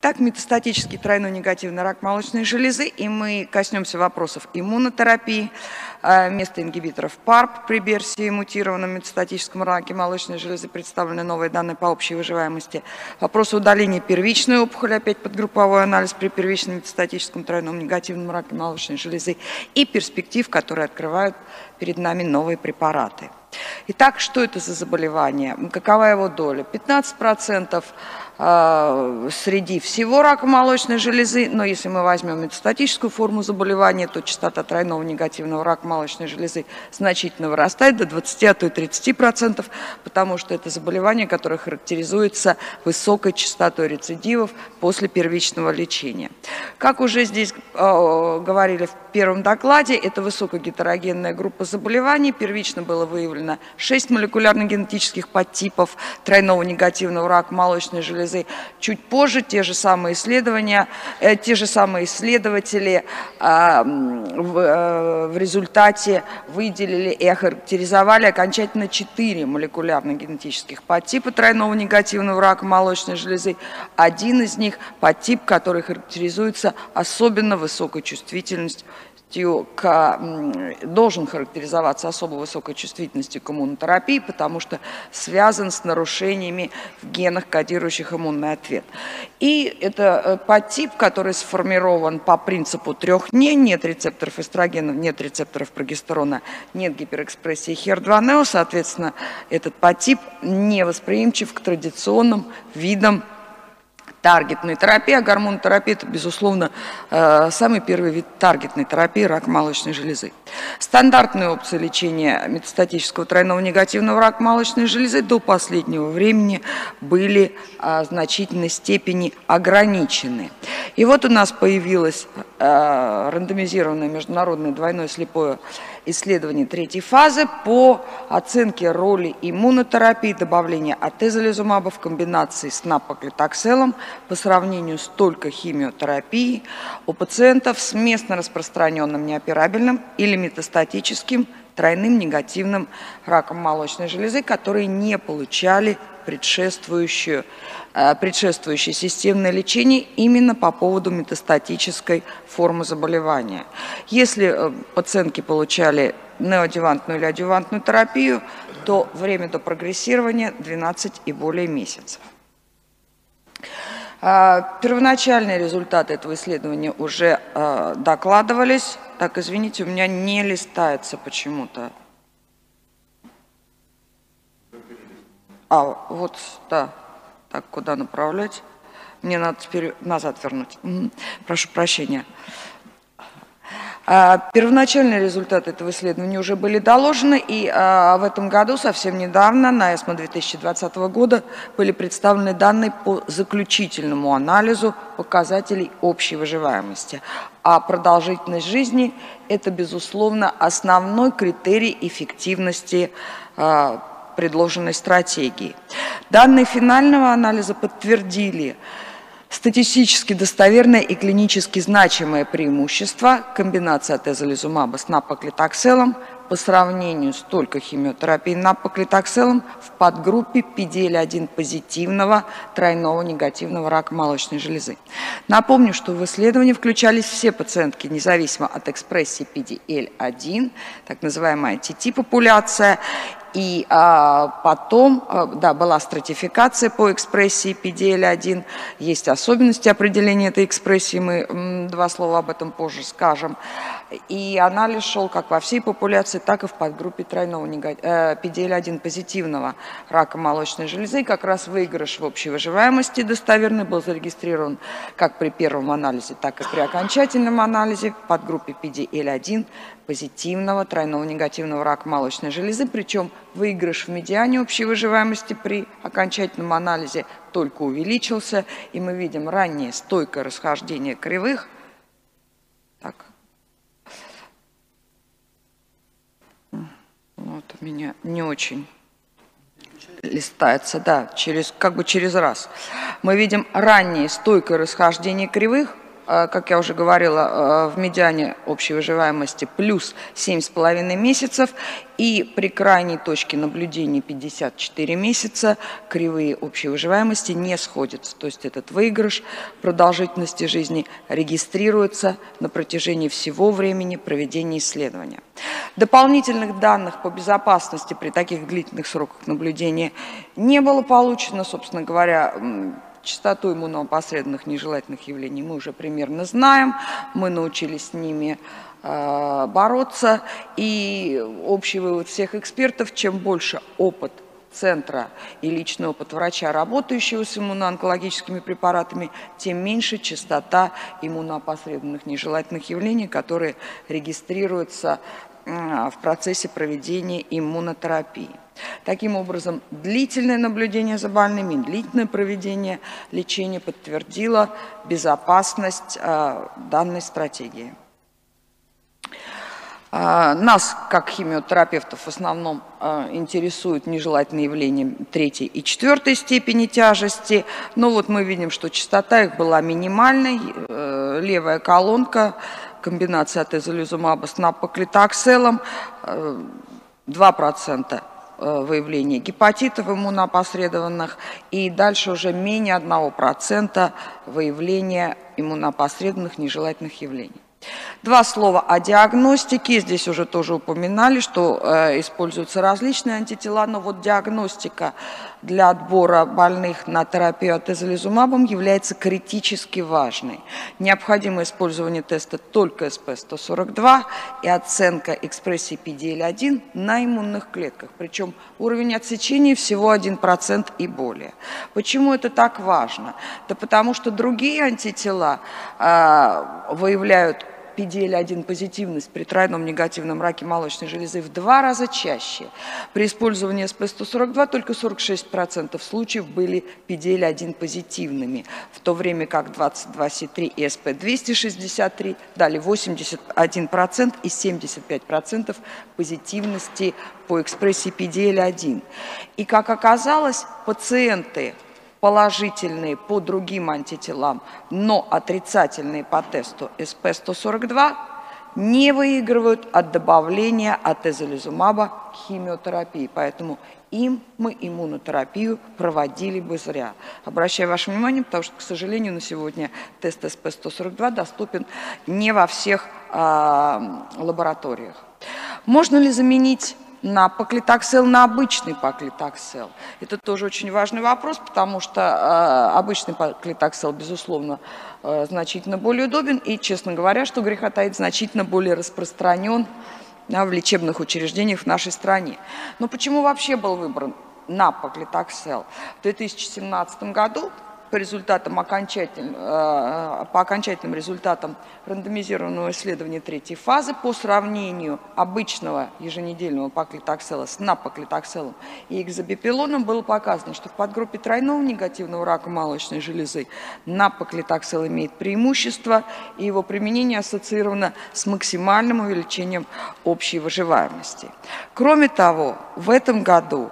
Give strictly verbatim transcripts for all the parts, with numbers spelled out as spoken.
Так, метастатический тройной негативный рак молочной железы, и мы коснемся вопросов иммунотерапии, место ингибиторов ПАРП при берсии мутированном метастатическом раке молочной железы, представлены новые данные по общей выживаемости, вопросы удаления первичной опухоли, опять подгрупповой анализ при первичном метастатическом тройном негативном раке молочной железы и перспектив, которые открывают перед нами новые препараты. Итак, что это за заболевание? Какова его доля? пятнадцать процентов среди всего рака молочной железы, но если мы возьмем метастатическую форму заболевания, то частота тройного негативного рака молочной железы значительно вырастает до двадцати, а то и тридцати процентов, потому что это заболевание, которое характеризуется высокой частотой рецидивов после первичного лечения. Как уже здесь э, говорили в первом докладе, это высокогетерогенная группа заболеваний. Первично было выявлено шесть молекулярно-генетических подтипов тройного негативного рака молочной железы. Чуть позже те же самые исследования, э, те же самые исследователи э, в, э, в результате выделили и охарактеризовали окончательно четыре молекулярно-генетических подтипа тройного негативного рака молочной железы. Один из них подтип, который характеризуется особенно высокой чувствительностью, К, должен характеризоваться особо высокой чувствительностью к иммунотерапии, потому что связан с нарушениями в генах, кодирующих иммунный ответ. И это подтип, который сформирован по принципу трех «не». Нет рецепторов эстрогенов, нет рецепторов прогестерона, нет гиперэкспрессии хер два нео. Соответственно, этот подтип не восприимчив к традиционным видам таргетной терапии, а гормонотерапия – это, безусловно, самый первый вид таргетной терапии рака молочной железы. Стандартные опции лечения метастатического тройного негативного рака молочной железы до последнего времени были в значительной степени ограничены. И вот у нас появилось рандомизированное международное двойное слепое исследование третьей фазы по оценке роли иммунотерапии, добавления атезолизумаба в комбинации с напроклитокселом по сравнению с только химиотерапией у пациентов с местно распространенным неоперабельным или метастатическим тройным негативным раком молочной железы, которые не получали предшествующую, предшествующее системное лечение именно по поводу метастатической формы заболевания. Если пациентки получали неоадъювантную или адъювантную терапию, то время до прогрессирования двенадцать и более месяцев. Первоначальные результаты этого исследования уже докладывались. Так, извините, у меня не листается почему-то. А, вот, да. Так, куда направлять? Мне надо теперь назад вернуть. Прошу прощения. Первоначальные результаты этого исследования уже были доложены, и в этом году, совсем недавно, на эсмо две тысячи двадцатого года, были представлены данные по заключительному анализу показателей общей выживаемости. А продолжительность жизни – это, безусловно, основной критерий эффективности предложенной стратегии. Данные финального анализа подтвердили статистически достоверное и клинически значимое преимущество комбинации атезолизумаба с напроклитокселом по сравнению с только химиотерапией напроклитокселом в подгруппе пи ди эл один позитивного тройного негативного рака молочной железы. Напомню, что в исследовании включались все пациентки, независимо от экспрессии пи ди эл один, так называемая ти ти-популяция, и а, потом, а, да, была стратификация по экспрессии пи ди эл один, есть особенности определения этой экспрессии, мы м, два слова об этом позже скажем. И анализ шел как во всей популяции, так и в подгруппе тройного э, пи ди эл один позитивного рака молочной железы. И как раз выигрыш в общей выживаемости достоверный был зарегистрирован как при первом анализе, так и при окончательном анализе в подгруппе пи ди эл один позитивного тройного негативного рака молочной железы, причем выигрыш в медиане общей выживаемости при окончательном анализе только увеличился, и мы видим раннее стойкое расхождение кривых. Так. Вот у меня не очень листается, да, через, как бы через раз. Мы видим раннее стойкое расхождение кривых как я уже говорила, в медиане общей выживаемости плюс семь с половиной месяцев, и при крайней точке наблюдения пятьдесят четыре месяца кривые общей выживаемости не сходятся. То есть этот выигрыш продолжительности жизни регистрируется на протяжении всего времени проведения исследования. Дополнительных данных по безопасности при таких длительных сроках наблюдения не было получено, собственно говоря. Частоту иммуноопосредованных нежелательных явлений мы уже примерно знаем, мы научились с ними э, бороться, и общий вывод всех экспертов: чем больше опыт центра и личный опыт врача, работающего с иммуноонкологическими препаратами, тем меньше частота иммуноопосредованных нежелательных явлений, которые регистрируются э, в процессе проведения иммунотерапии. Таким образом, длительное наблюдение за больными, длительное проведение лечения подтвердило безопасность э, данной стратегии. Э, нас, как химиотерапевтов, в основном э, интересуют нежелательные явления третьей и четвертой степени тяжести. Но вот мы видим, что частота их была минимальной. Э, левая колонка, комбинация атезолизумаба с напоклитокселом, э, два процента. Выявления гепатитов иммуноопосредованных, и дальше уже менее одного процента выявления иммуноопосредованных нежелательных явлений. Два слова о диагностике. Здесь уже тоже упоминали, что э, используются различные антитела, но вот диагностика для отбора больных на терапию атезолизумабом является критически важной. Необходимо использование теста только эс пэ сто сорок два и оценка экспрессии пи ди эл один на иммунных клетках, причем уровень отсечения всего один процент и более. Почему это так важно? Да потому что другие антитела э, выявляют пи ди эл один позитивность при тройном негативном раке молочной железы в два раза чаще. При использовании эс пэ сто сорок два только сорок шесть процентов случаев были пи ди эл один позитивными, в то время как двадцать два си три и эс пэ двести шестьдесят три дали восемьдесят один процент и семьдесят пять процентов позитивности по экспрессии пи ди эл один. И, как оказалось, пациенты, положительные по другим антителам, но отрицательные по тесту эс пэ сто сорок два, не выигрывают от добавления атезолизумаба к химиотерапии. Поэтому им мы иммунотерапию проводили бы зря. Обращаю ваше внимание, потому что, к сожалению, на сегодня тест эс пэ сто сорок два доступен не во всех а, лабораториях. Можно ли заменить напоклитоксел на обычный паклитоксел? Это тоже очень важный вопрос, потому что э, обычный паклитоксел, безусловно, э, значительно более удобен и, честно говоря, что греха таить, значительно более распространен да, в лечебных учреждениях в нашей стране. Но почему вообще был выбран напоклитоксел? В две тысячи семнадцатом году по результатам окончательным, по окончательным результатам рандомизированного исследования третьей фазы по сравнению обычного еженедельного паклитоксела с напоклитокселом и экзобипилоном было показано, что в подгруппе тройного негативного рака молочной железы напоклитоксел имеет преимущество, и его применение ассоциировано с максимальным увеличением общей выживаемости. Кроме того, в этом году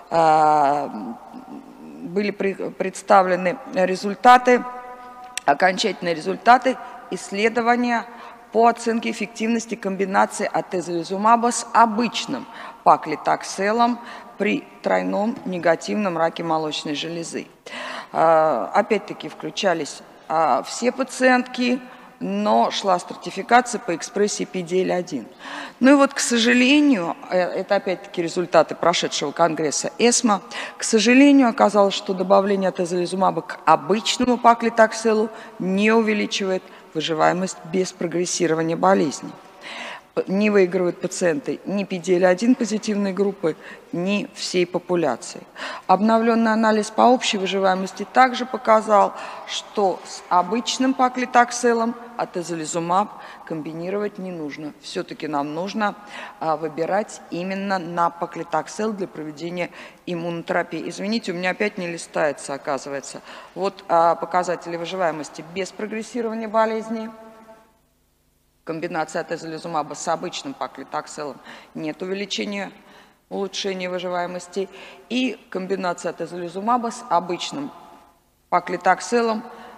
были представлены результаты, окончательные результаты исследования по оценке эффективности комбинации атезолизумаба с обычным паклитокселом при тройном негативном раке молочной железы. Опять-таки включались все пациентки, но шла стратификация по экспрессии пи ди эл один. Ну и вот, к сожалению, это опять-таки результаты прошедшего конгресса эсмо, к сожалению, оказалось, что добавление атезолизумаба к обычному паклитокселу не увеличивает выживаемость без прогрессирования болезни. Не выигрывают пациенты ни пи ди эл один позитивной группы, ни всей популяции. Обновленный анализ по общей выживаемости также показал, что с обычным паклитокселом атезолизумаб комбинировать не нужно. Все-таки нам нужно а, выбирать именно напоклитоксел для проведения иммунотерапии. Извините, у меня опять не листается, оказывается. Вот а, показатели выживаемости без прогрессирования болезни. Комбинация атезолизумаба с обычным паклитокселом нет увеличения, улучшения выживаемости. И комбинация атезолизумаба с обычным паклитокселом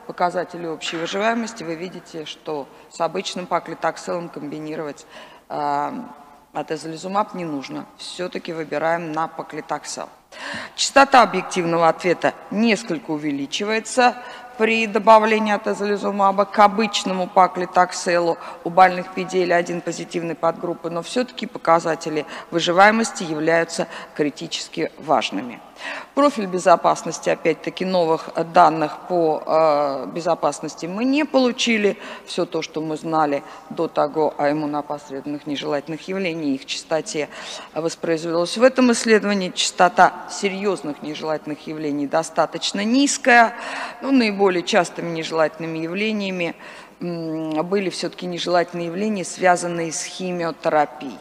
показатели общей выживаемости, вы видите, что с обычным паклитакселом комбинировать э, атезолизумаб не нужно. Все-таки выбираем на паклитаксел. Частота объективного ответа несколько увеличивается при добавлении атезолизумаба к обычному паклитакселу у больных пи ди эл один позитивной подгруппы, но все-таки показатели выживаемости являются критически важными. Профиль безопасности, опять-таки, новых данных по э, безопасности мы не получили. Все то, что мы знали до того о иммунопосредственных нежелательных явлениях, их частоте воспроизвелось в этом исследовании. Частота серьезных нежелательных явлений достаточно низкая. Но наиболее частыми нежелательными явлениями были все-таки нежелательные явления, связанные с химиотерапией.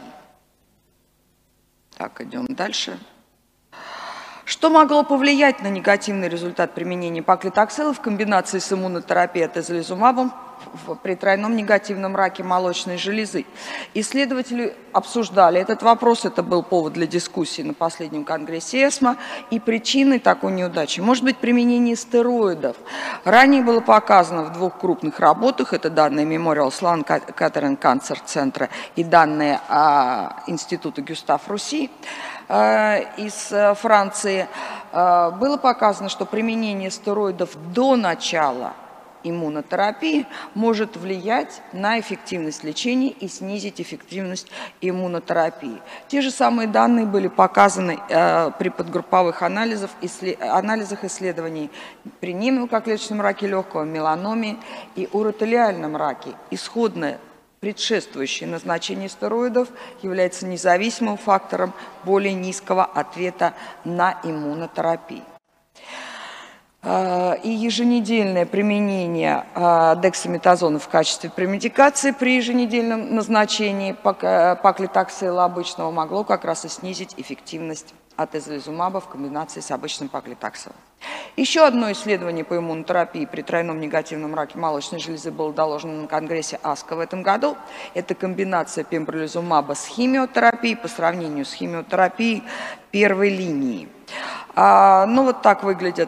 Так, идем дальше. Что могло повлиять на негативный результат применения паклитаксела в комбинации с иммунотерапией атезолизумабом при тройном негативном раке молочной железы? Исследователи обсуждали этот вопрос, это был повод для дискуссии на последнем конгрессе эсмо, и причиной такой неудачи может быть применение стероидов. Ранее было показано в двух крупных работах, это данные Memorial Sloan Kettering Cancer Center и данные а, Института Гюстав Руси из Франции, было показано, что применение стероидов до начала иммунотерапии может влиять на эффективность лечения и снизить эффективность иммунотерапии. Те же самые данные были показаны при подгрупповых анализах, анализах исследований при немелкоклеточном раке легкого, меланоме и уротелиальном раке. Исходное предшествующее назначение стероидов является независимым фактором более низкого ответа на иммунотерапию. И еженедельное применение дексаметазона в качестве премедикации при еженедельном назначении паклитаксела обычного могло как раз и снизить эффективность атезолизумаба в комбинации с обычным паклитакселом. Еще одно исследование по иммунотерапии при тройном негативном раке молочной железы было доложено на конгрессе АСКО в этом году. Это комбинация пембролизумаба с химиотерапией по сравнению с химиотерапией первой линии. А, ну вот так выглядят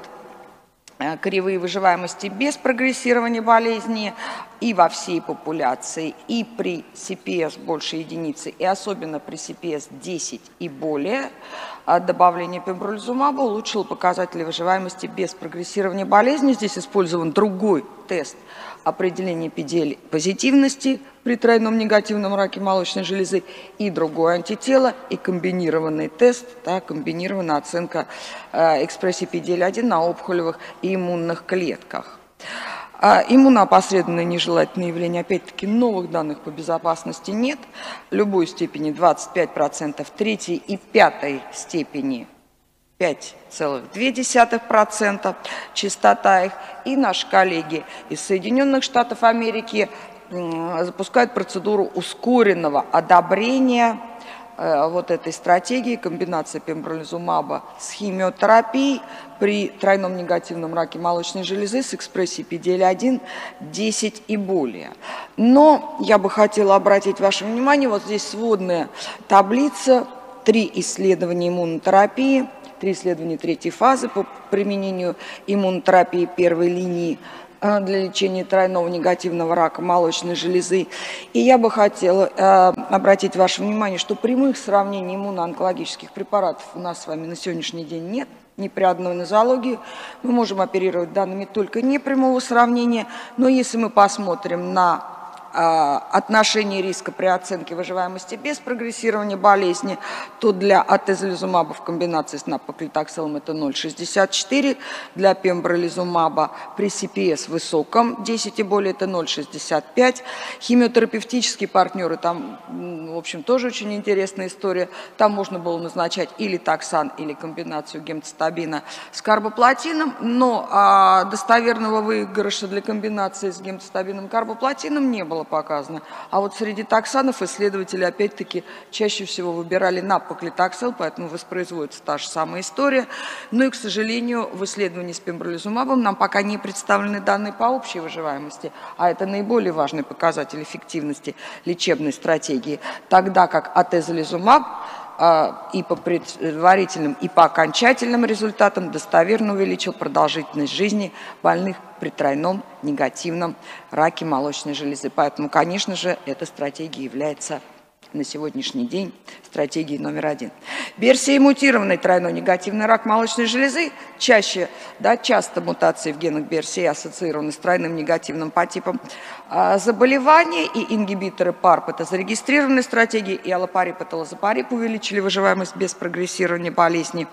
кривые выживаемости без прогрессирования болезни и во всей популяции, и при си пи эс больше единицы, и особенно при си пи эс десять и более. Добавление пембролизумаба улучшило показатели выживаемости без прогрессирования болезни. Здесь использован другой тест определения пи ди эл позитивности при тройном негативном раке молочной железы и другое антитело, и комбинированный тест, да, комбинированная оценка э, экспрессии пи ди эл один на опухолевых и иммунных клетках. А иммуноопосредованные нежелательные явления, опять-таки, новых данных по безопасности нет. Любой степени двадцать пять процентов, третьей и пятой степени пять целых две десятых процента частота их. И наши коллеги из Соединенных Штатов Америки запускают процедуру ускоренного одобрения вот этой стратегии, комбинация пембролизумаба с химиотерапией при тройном негативном раке молочной железы с экспрессией пи ди эл один десять и более. Но я бы хотела обратить ваше внимание, вот здесь сводная таблица, три исследования иммунотерапии, три исследования третьей фазы по применению иммунотерапии первой линии для лечения тройного негативного рака молочной железы. И я бы хотела э, обратить ваше внимание, что прямых сравнений иммуноонкологических препаратов у нас с вами на сегодняшний день нет, ни при одной нозологии. Мы можем оперировать данными только непрямого сравнения, но если мы посмотрим на отношение риска при оценке выживаемости без прогрессирования болезни, то для атезолизумаба в комбинации с паклитакселом это ноль целых шестьдесят четыре сотых, для пембролизумаба при си пи эс высоком десять и более это ноль целых шестьдесят пять сотых. Химиотерапевтические партнеры, там, в общем, тоже очень интересная история. Там можно было назначать или таксан, или комбинацию гемцитабина с карбоплатином, но а, достоверного выигрыша для комбинации с гемцитабином и карбоплатином не было показано. А вот среди таксанов исследователи опять-таки чаще всего выбирали паклитаксел, поэтому воспроизводится та же самая история. Но и, к сожалению, в исследовании с пембролизумабом нам пока не представлены данные по общей выживаемости, а это наиболее важный показатель эффективности лечебной стратегии, тогда как атезолизумаб и по предварительным, и по окончательным результатам достоверно увеличил продолжительность жизни больных при тройном негативном раке молочной железы. Поэтому, конечно же, эта стратегия является на сегодняшний день стратегией номер один. Берсия-мутированный тройной негативный рак молочной железы, чаще, да, часто мутации в генах Берсии ассоциированы с тройным негативным подтипом а, заболевания, и ингибиторы парп это зарегистрированные стратегии, и аллопарип и талозапарип увеличили выживаемость без прогрессирования болезни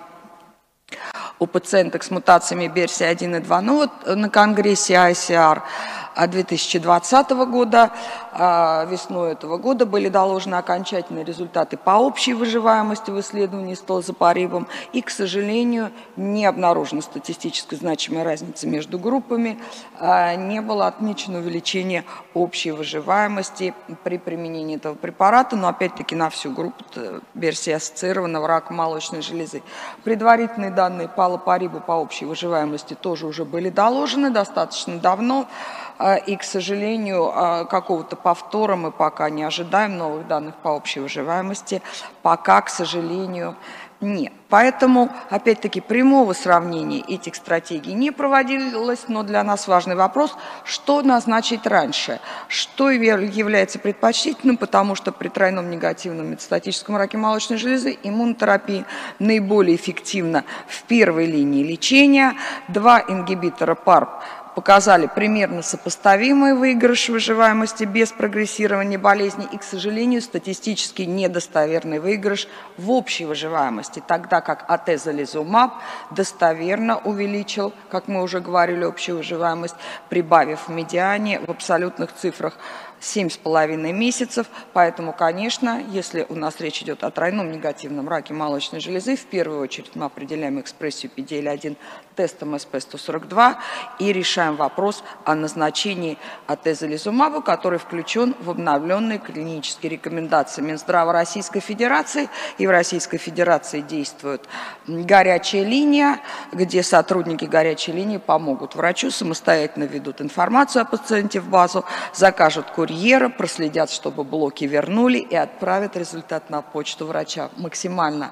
у пациенток с мутациями Берсия один и два. Ну вот на конгрессе ай си ар две тысячи двадцатого года, весной этого года, были доложены окончательные результаты по общей выживаемости в исследовании с талозапарибом, и, к сожалению, не обнаружена статистически значимая разница между группами, не было отмечено увеличение общей выживаемости при применении этого препарата, но опять-таки на всю группу Берсии ассоциированного рака молочной железы. Предварительные данные по аллопарибу по общей выживаемости тоже уже были доложены достаточно давно. И, к сожалению, какого-то повтора мы пока не ожидаем, новых данных по общей выживаемости пока, к сожалению, нет. Поэтому, опять-таки, прямого сравнения этих стратегий не проводилось, но для нас важный вопрос, что назначить раньше, что является предпочтительным, потому что при тройном негативном метастатическом раке молочной железы иммунотерапия наиболее эффективна в первой линии лечения. Два ингибитора парп показали примерно сопоставимый выигрыш выживаемости без прогрессирования болезни и, к сожалению, статистически недостоверный выигрыш в общей выживаемости, тогда как атезолизумаб достоверно увеличил, как мы уже говорили, общую выживаемость, прибавив в медиане в абсолютных цифрах семь с половиной месяцев. Поэтому, конечно, если у нас речь идет о тройном негативном раке молочной железы, в первую очередь мы определяем экспрессию пи ди эл один тестом эс пэ сто сорок два и решаем вопрос о назначении атезолизумаба, который включен в обновленные клинические рекомендации Минздрава Российской Федерации. И в Российской Федерации действует горячая линия, где сотрудники горячей линии помогут врачу, самостоятельно ведут информацию о пациенте в базу, закажут курьера, проследят, чтобы блоки вернули и отправят результат на почту врача. Максимально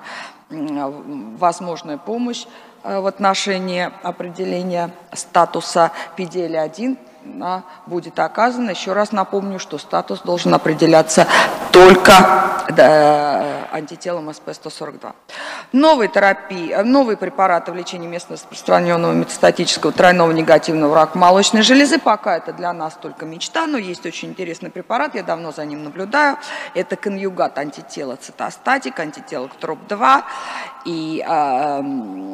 возможная помощь в отношении определения статуса пи ди эл один будет оказана. Еще раз напомню, что статус должен определяться только да, антителом эс пэ сто сорок два. Новые терапии, новые препараты в лечении местно распространенного метастатического тройного негативного рака молочной железы. Пока это для нас только мечта, но есть очень интересный препарат, я давно за ним наблюдаю. Это конъюгат антитела цитостатик, антитела к троп два и э,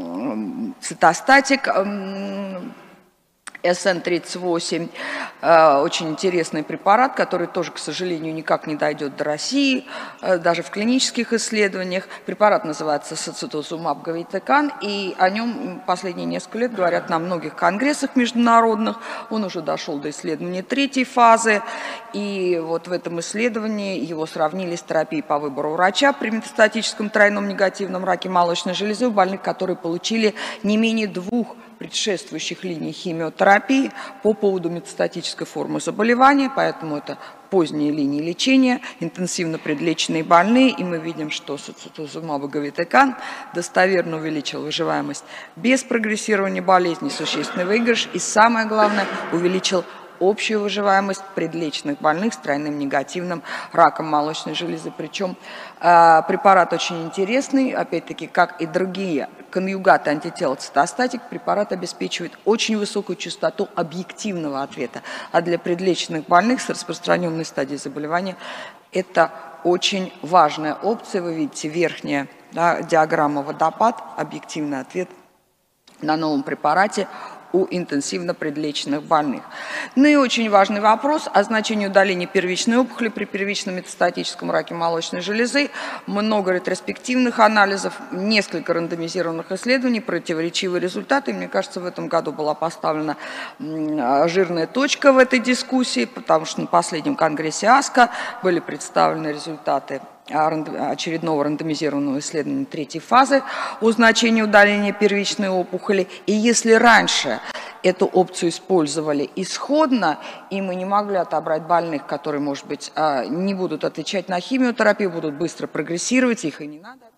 цитостатик э, эс эн тридцать восемь, очень интересный препарат, который тоже, к сожалению, никак не дойдет до России, даже в клинических исследованиях. Препарат называется сацитузумаб гавитекан, и о нем последние несколько лет говорят на многих конгрессах международных. Он уже дошел до исследования третьей фазы, и вот в этом исследовании его сравнили с терапией по выбору врача при метастатическом тройном негативном раке молочной железы у больных, которые получили не менее двух предшествующих линий химиотерапии по поводу метастатической формы заболевания, поэтому это поздние линии лечения, интенсивно предлеченные больные, и мы видим, что сацитузумаб гавитекан достоверно увеличил выживаемость без прогрессирования болезни, существенный выигрыш, и самое главное, увеличил общую выживаемость предлеченных больных с тройным негативным раком молочной железы. Причем э, препарат очень интересный, опять-таки, как и другие конъюгаты антитела цитостатик, препарат обеспечивает очень высокую частоту объективного ответа. А для предлеченных больных с распространенной стадией заболевания это очень важная опция. Вы видите, верхняя, да, диаграмма водопад, объективный ответ на новом препарате у интенсивно предлеченных больных. Ну и очень важный вопрос о значении удаления первичной опухоли при первичном метастатическом раке молочной железы. Много ретроспективных анализов, несколько рандомизированных исследований, противоречивые результаты. И, мне кажется, в этом году была поставлена жирная точка в этой дискуссии, потому что на последнем конгрессе АСКО были представлены результаты очередного рандомизированного исследования третьей фазы о значении удаления первичной опухоли. И если раньше эту опцию использовали исходно, и мы не могли отобрать больных, которые, может быть, не будут отвечать на химиотерапию, будут быстро прогрессировать, их и не надо.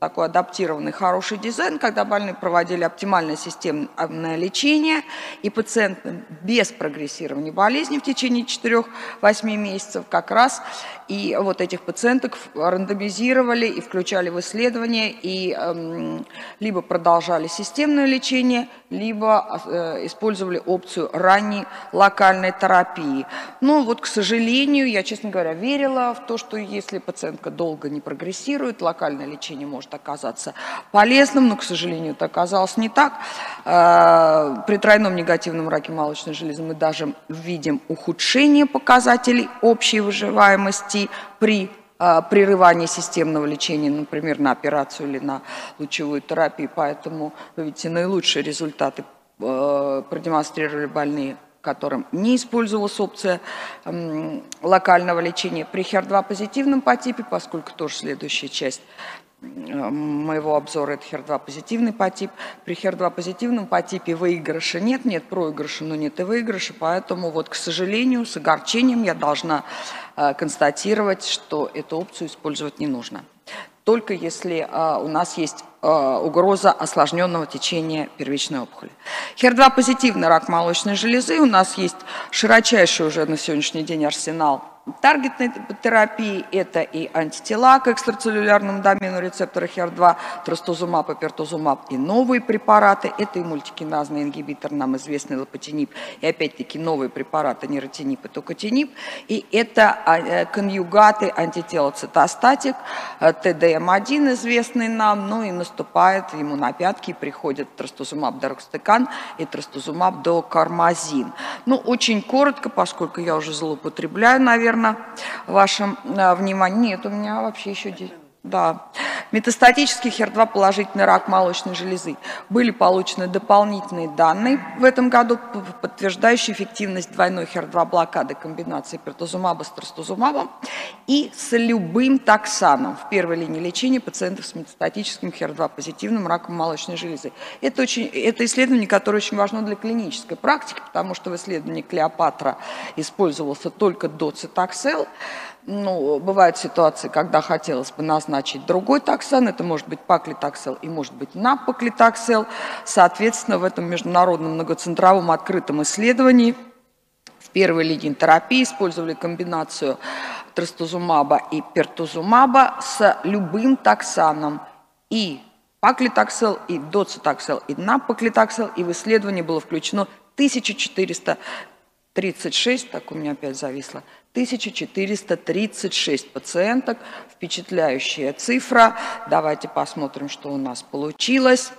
такой адаптированный хороший дизайн, когда больные проводили оптимальное системное лечение, и пациенты без прогрессирования болезни в течение четырёх-восьми месяцев как раз и вот этих пациенток рандомизировали и включали в исследования, и эм, либо продолжали системное лечение, либо э, использовали опцию ранней локальной терапии. Но вот, к сожалению, я, честно говоря, верила в то, что если пациентка долго не прогрессирует, локальное лечение может оказаться полезным, но, к сожалению, это оказалось не так. Э, при тройном негативном раке молочной железы мы даже видим ухудшение показателей общей выживаемости при э, прерывании системного лечения, например, на операцию или на лучевую терапию. Поэтому, вы видите, наилучшие результаты э, продемонстрировали больные, которым не использовалась опция э, локального лечения. При хер два позитивном подтипе, поскольку тоже следующая часть моего обзора это хер два позитивный подтип. При хер два позитивном подтипе выигрыша нет, нет проигрыша, но нет и выигрыша, поэтому вот, к сожалению, с огорчением я должна э, констатировать, что эту опцию использовать не нужно. Только если э, у нас есть э, угроза осложненного течения первичной опухоли. хер два позитивный рак молочной железы, у нас есть широчайший уже на сегодняшний день арсенал таргетной терапии, это и антитела к экстрацеллюлярному домену рецептора хер два, трастузумаб и пертузумаб, и новые препараты, это и мультикиназный ингибитор, нам известный лопатиниб, и опять-таки новые препараты ниротиниб и токотиниб, и это конъюгаты антитела цитостатик, тэ дэ эм один известный нам, ну и наступает ему на пятки, приходит трастузумаб дорокстекан и трастузумаб докармазин. Ну, очень коротко, поскольку я уже злоупотребляю, наверное, вашим э, вниманием. Нет, у меня вообще еще... Да. Метастатический хер два положительный рак молочной железы. Были получены дополнительные данные в этом году, подтверждающие эффективность двойной хер два блокады комбинации пертузумаба с трастузумабом и с любым токсаном в первой линии лечения пациентов с метастатическим хер два позитивным раком молочной железы. Это, очень, это исследование, которое очень важно для клинической практики, потому что в исследовании Клеопатра использовался только доцитоксел. Ну, бывают ситуации, когда хотелось бы назначить другой токсан, это может быть паклитоксел и может быть напаклитоксел. Соответственно, в этом международном многоцентровом открытом исследовании в первой линии терапии использовали комбинацию трастузумаба и пертузумаба с любым токсаном, и паклитоксел, и доцитоксел, и напаклитоксел, и в исследование было включено тысяча четыреста тридцать шесть, так у меня опять зависло, тысяча четыреста тридцать шесть пациенток, впечатляющая цифра. Давайте посмотрим, что у нас получилось.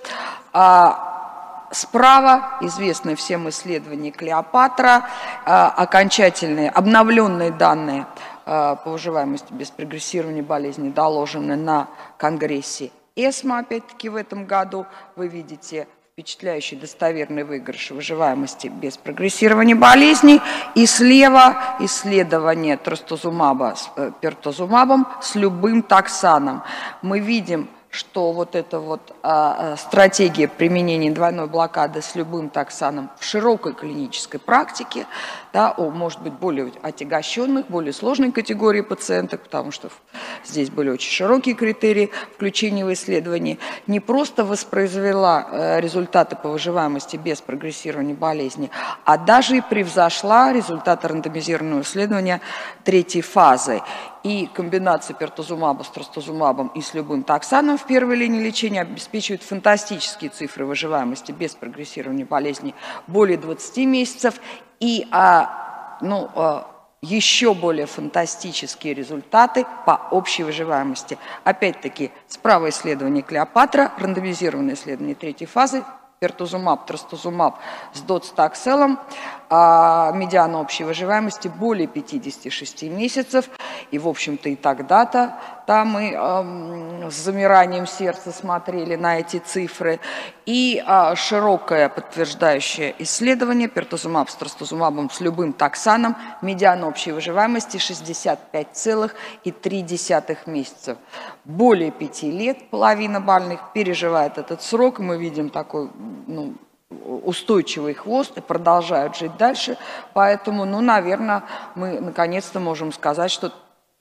А, справа известное всем исследование Клеопатра, а, окончательные, обновленные данные а, по выживаемости без прогрессирования болезни доложены на конгрессе эсмо, опять-таки в этом году. Вы видите впечатляющий достоверный выигрыш выживаемости без прогрессирования болезней. И слева исследование трастузумаба с э, пертузумабом с любым токсаном. Мы видим, что вот эта вот а, стратегия применения двойной блокады с любым токсаном в широкой клинической практике, да, о, может быть, более отягощенных, более сложной категории пациенток, потому что здесь были очень широкие критерии включения в исследование, не просто воспроизвела э, результаты по выживаемости без прогрессирования болезни, а даже и превзошла результаты рандомизированного исследования третьей фазы. И комбинация пертузумаба с трастузумабом и с любым токсаном в первой линии лечения обеспечивает фантастические цифры выживаемости без прогрессирования болезни более двадцати месяцев и а, ну, а, еще более фантастические результаты по общей выживаемости. Опять-таки, справа исследование Клеопатра, рандомизированное исследование третьей фазы, пертузумаб, трастузумаб с доцитокселом, а медиана общей выживаемости более пятидесяти шести месяцев. И, в общем-то, и тогда-то там мы э, с замиранием сердца смотрели на эти цифры. И э, широкое подтверждающее исследование пертузумаб с трастузумабом с любым токсаном, медиана общей выживаемости шестьдесят пять целых три десятых месяцев. Более пяти лет половина больных переживает этот срок. Мы видим такой, ну, устойчивый хвост и продолжают жить дальше. Поэтому, ну, наверное, мы наконец-то можем сказать, что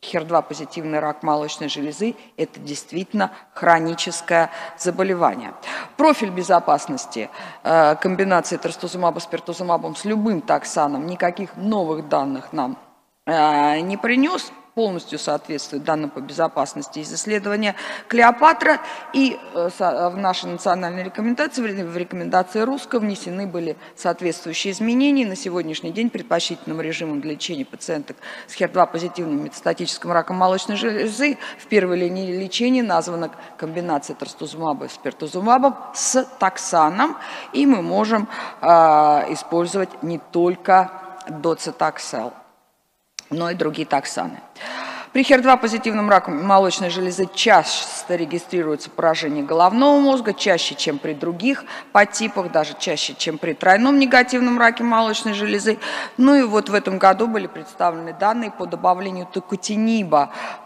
хер два позитивный рак молочной железы – это действительно хроническое заболевание. Профиль безопасности э, комбинации трастузумаба с пертузумабом с любым таксаном никаких новых данных нам э, не принес, полностью соответствует данным по безопасности из исследования Клеопатра. И в нашей национальной рекомендации, в рекомендации РУСКО внесены были соответствующие изменения. На сегодняшний день предпочтительным режимом для лечения пациенток с хер два позитивным метастатическим раком молочной железы в первой линии лечения названа комбинация трастузумаба с пертузумабом с таксаном. И мы можем э, использовать не только доцитоксел, но и другие таксаны. При хер два позитивном раке молочной железы часто регистрируется поражение головного мозга, чаще, чем при других подтипах, даже чаще, чем при тройном негативном раке молочной железы. Ну и вот в этом году были представлены данные по добавлению токотиниба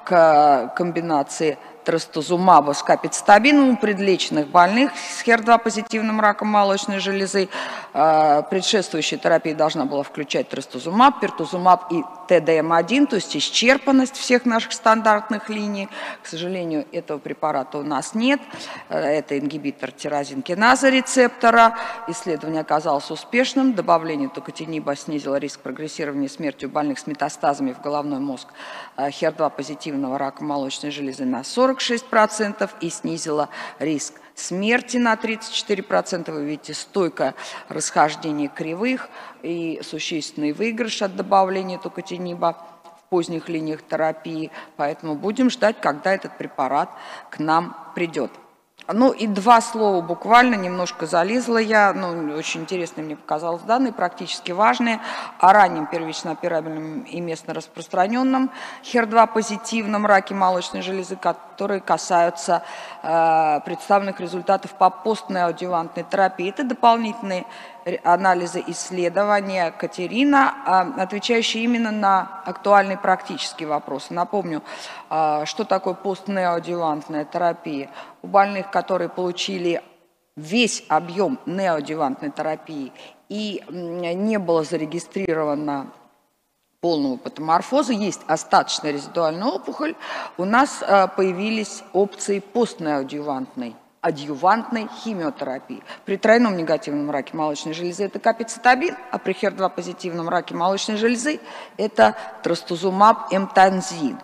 к комбинации трастузумаба с капицетабином у предлеченных больных с хер два позитивным раком молочной железы. Предшествующая терапия должна была включать трастузумаб, пертузумаб и тэ дэ эм один, то есть исчерпанность всех наших стандартных линий. К сожалению, этого препарата у нас нет. Это ингибитор тирозинкиназы рецептора. Исследование оказалось успешным. Добавление токотиниба снизило риск прогрессирования смерти у больных с метастазами в головной мозг хер два позитивного рака молочной железы на сорок шесть процентов и снизило риск смерти на тридцать четыре процента. Вы видите стойкое расхождение кривых и существенный выигрыш от добавления токотиниба в поздних линиях терапии. Поэтому будем ждать, когда этот препарат к нам придет. Ну и два слова буквально, немножко залезла я, ну, очень интересные мне показалось данные, практически важные, о раннем первично операбельном и местно распространенном хер два позитивном раке молочной железы, которые касаются э, представленных результатов по постнеоадъювантной терапии. Это дополнительные анализы исследования Катерина, отвечающие именно на актуальные практические вопросы. Напомню, что такое постнеоадъювантная терапия. У больных, которые получили весь объем неоадъювантной терапии и не было зарегистрировано полного патоморфоза, есть остаточная резидуальная опухоль, у нас появились опции постнеоадъювантной адъювантной химиотерапии. При тройном негативном раке молочной железы это капицетабин, а при хер два позитивном раке молочной железы это трастузумаб эмтанзин.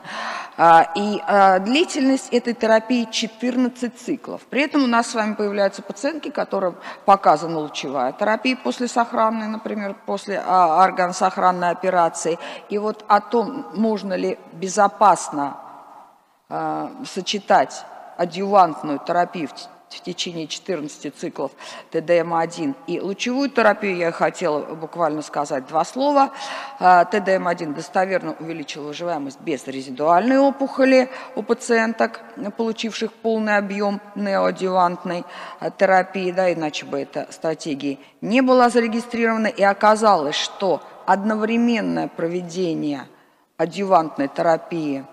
И длительность этой терапии четырнадцать циклов. При этом у нас с вами появляются пациентки, которым показана лучевая терапия после сохранной, например, после органосохранной операции. И вот о том, можно ли безопасно сочетать адъювантную терапию в течение четырнадцати циклов тэ дэ эм один и лучевую терапию, я хотела буквально сказать два слова. тэ дэ эм один достоверно увеличил выживаемость без резидуальной опухоли у пациенток, получивших полный объем неоадъювантной терапии, да, иначе бы эта стратегия не была зарегистрирована. И оказалось, что одновременное проведение адъювантной терапии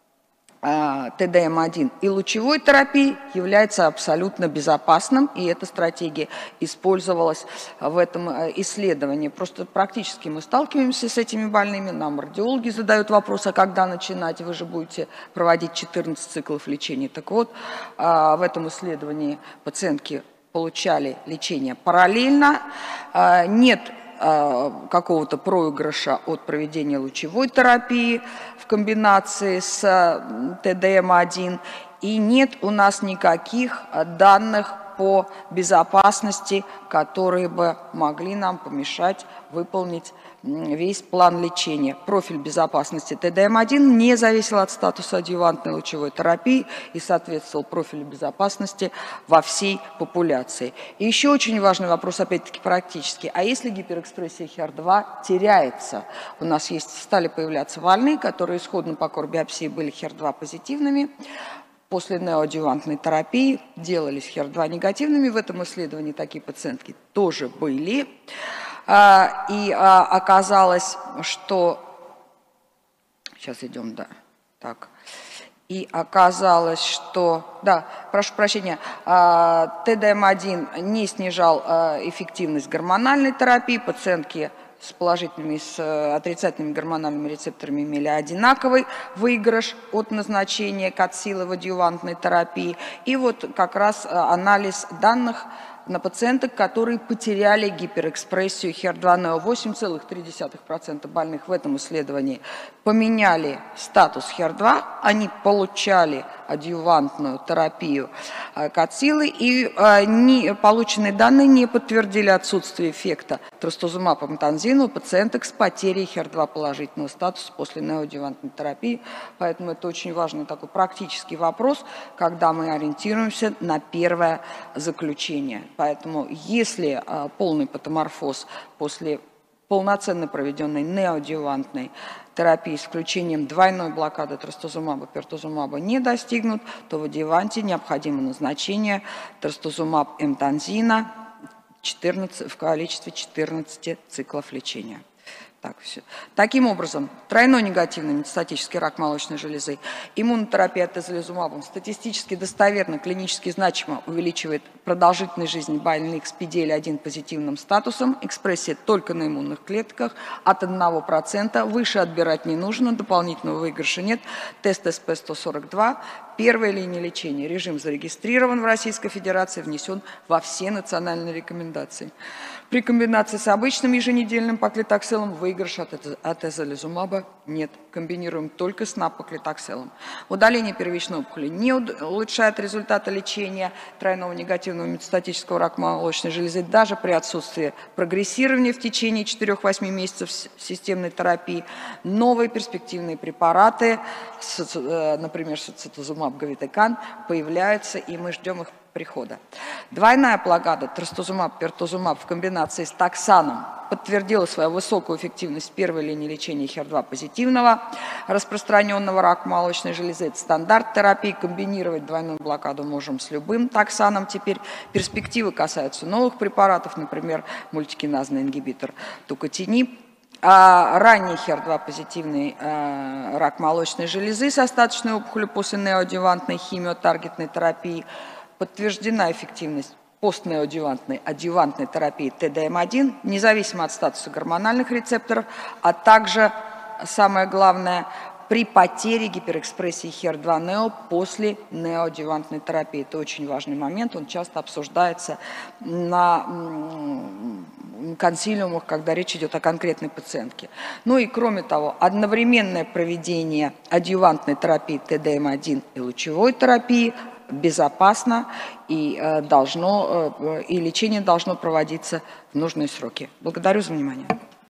тэ дэ эм один и лучевой терапии является абсолютно безопасным, и эта стратегия использовалась в этом исследовании. Просто практически мы сталкиваемся с этими больными, нам радиологи задают вопрос, а когда начинать, вы же будете проводить четырнадцать циклов лечения. Так вот, в этом исследовании пациентки получали лечение параллельно, нет какого-то проигрыша от проведения лучевой терапии в комбинации с тэ дэ эм один, и нет у нас никаких данных по безопасности, которые бы могли нам помешать выполнить весь план лечения. Профиль безопасности тэ дэ эм один не зависел от статуса адъювантной лучевой терапии и соответствовал профилю безопасности во всей популяции. И еще очень важный вопрос, опять-таки практически. А если гиперэкспрессия хер два теряется? У нас есть, стали появляться больные, которые исходно по кор-биопсии были хер два позитивными, после неоадъювантной терапии делались хер два негативными. В этом исследовании такие пациентки тоже были. И оказалось, что... Сейчас идем, да. Так. И оказалось, что... Да, прошу прощения, тэ дэ эм один не снижал эффективность гормональной терапии. Пациентки с положительными и с отрицательными гормональными рецепторами имели одинаковый выигрыш от назначения катсилы в адъювантной терапии. И вот как раз анализ данных на пациенток, которые потеряли гиперэкспрессию хер два нео. восемь целых три десятых процента больных в этом исследовании поменяли статус хер два, они получали адъювантную терапию катсилы, и не, полученные данные не подтвердили отсутствие эффекта трастузумаб эмтанзина у пациенток с потерей хер два положительного статуса после неоадъювантной терапии. Поэтому это очень важный такой практический вопрос, когда мы ориентируемся на первое заключение. Поэтому если а, полный патоморфоз после полноценно проведенной неоадъювантной терапии с включением двойной блокады трастузумаба, пертузумаба не достигнут, то в адъюванте необходимо назначение трастузумаб эмтанзина четырнадцать, в количестве четырнадцати циклов лечения. Так, все. Таким образом, тройной негативный метастатический рак молочной железы, иммунотерапия атезолизумабом статистически достоверно, клинически значимо увеличивает продолжительность жизни больных с пи ди эл один позитивным статусом, экспрессия только на иммунных клетках от одного процента, выше отбирать не нужно, дополнительного выигрыша нет, тест эс пэ сто сорок два, первая линия лечения, режим зарегистрирован в Российской Федерации, внесен во все национальные рекомендации. При комбинации с обычным еженедельным паклитокселом выигрыша от атезолизумаба нет. Комбинируем только с напоклитокселом. Удаление первичной опухоли не улучшает результаты лечения тройного негативного метастатического рака молочной железы даже при отсутствии прогрессирования в течение четырёх-восьми месяцев системной терапии. Новые перспективные препараты, например, сацитузумаб гавитекан, появляются, и мы ждем их прихода. Двойная блокада трастузумаб, пертузумаб в комбинации с токсаном подтвердила свою высокую эффективность в первой линии лечения хер два позитивного распространенного рака молочной железы. Это стандарт терапии. Комбинировать двойную блокаду можем с любым токсаном. Теперь перспективы касаются новых препаратов, например, мультикиназный ингибитор тукотинип. А ранний хер два позитивный э, рак молочной железы с остаточной опухолью после неоадъювантной химиотаргетной терапии подтверждена эффективность постнеоадъювантной адъювантной терапии тэ дэ эм один, независимо от статуса гормональных рецепторов, а также, самое главное, при потере гиперэкспрессии хер два нео после неоадъювантной терапии. Это очень важный момент, он часто обсуждается на консилиумах, когда речь идет о конкретной пациентке. Ну и кроме того, одновременное проведение адъювантной терапии тэ дэ эм один и лучевой терапии безопасно, и, э, должно, э, и лечение должно проводиться в нужные сроки. Благодарю за внимание.